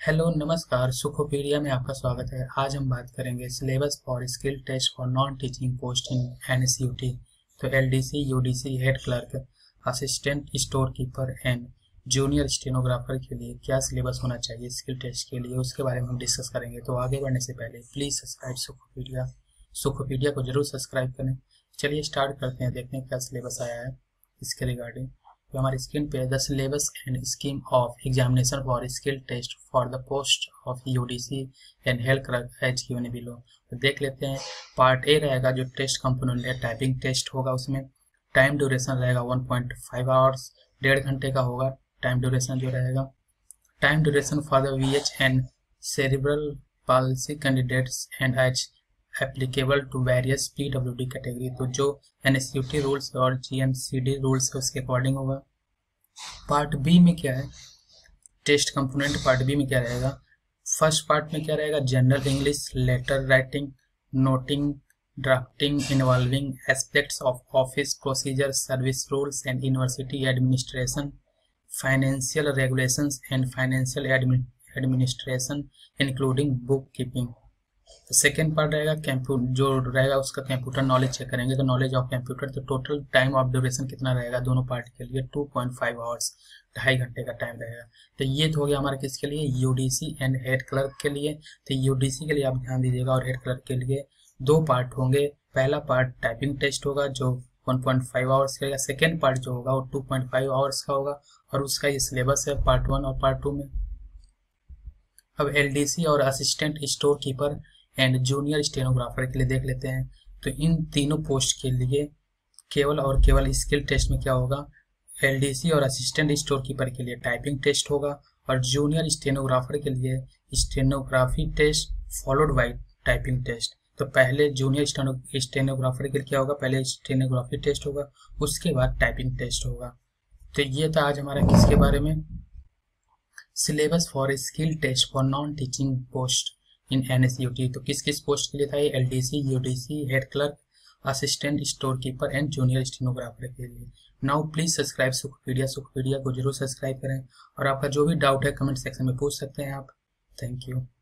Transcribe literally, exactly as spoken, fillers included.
Hello नमस्कार, सुखोपीडिया में आपका स्वागत है। आज हम बात करेंगे syllabus for skill test for non teaching post in NSUT. तो LDC, UDC, head clerk, assistant store keeper and junior stenographer के लिए क्या सिलेबस होना चाहिए स्किल टेस्ट के लिए, उसके बारे में हम डिस्कस करेंगे। तो आगे बढ़ने से पहले प्लीज़ सब्सक्राइब सुखोपीडिया सुखोपीडिया को जरूर सब्सक्राइब करें। चलिए स्टार्ट करते हैं, देखते हैं क्या सिलेबस आया है इसके रिगार्डिंग। तो हमारे स्क्रीन पे the syllabus and scheme of examination for skill test for the post of UDC and health clerk as given below. तो देख लेते हैं। पार्ट ए रहेगा जो टेस्ट कंपोनेंट है, टाइपिंग टेस्ट होगा। उसमें टाइम ड्यूरेशन रहेगा वन पॉइंट फाइव आवर्स, डेढ़ घंटे का होगा टाइम ड्यूरेशन जो रहेगा। Time duration for the V H and cerebral palsy candidates and as applicable to various PWD category. तो जो एनएसयूटी रूल्स और जीएमसीडी रूल्स है उसके अकॉर्डिंग होगा। पार्ट बी में क्या है, टेस्ट कंपोनेंट पार्ट बी में क्या रहेगा। फर्स्ट पार्ट में क्या रहेगा, general English, letter writing, noting, drafting involving aspects of office procedure, service rules and university administration, financial regulations and financial administration including book keeping. Second part रहेगा computer, जो रहेगा उसका कंप्यूटर नॉलेज चेक करेंगे। तो knowledge of computer, तो total time of duration कितना रहेगा दोनों पार्ट के लिए, टू पॉइंट फाइव आवर्स, ढाई घंटे का टाइम रहेगा। तो ये तो हो गया हमारा किसके लिए, यूडीसी एंड हेड क्लर्क के लिए। तो यूडीसी के लिए आप ध्यान दीजिएगा और हेड क्लर्क के लिए दो पार्ट होंगे। पहला पार्ट टाइपिंग टेस्ट होगा जो वन पॉइंट फाइव आवर्स का। सेकेंड पार्ट जो होगा वो टू पॉइंट फाइव आवर्स का होगा और उसका ये सिलेबस है पार्ट वन और पार्ट टू में। अब एलडीसी और assistant store keeper and junior stenographer के लिए देख लेते हैं। तो इन तीनों पोस्ट के लिए केवल और केवल स्किल टेस्ट में क्या होगा, एलडीसी और असिस्टेंट स्टोर कीपर के लिए टाइपिंग टेस्ट होगा और जूनियर स्टेनोग्राफर के लिए stenography test followed by typing test. तो पहले जूनियर स्टेनोग्राफर के लिए क्या होगा, पहले स्टेनोग्राफी टेस्ट होगा, उसके बाद टाइपिंग टेस्ट होगा। तो ये था आज हमारा किसके बारे में, syllabus for skill test for non teaching post in NSUT. तो किस किस पोस्ट के लिए था ये, LDC, UDC, head clerk, assistant store keeper and junior stenographer के लिए। Now please subscribe Sukhopedia Sukhopedia को जरूर सब्सक्राइब करें और आपका जो भी डाउट है कमेंट सेक्शन में पूछ सकते हैं आप। Thank you.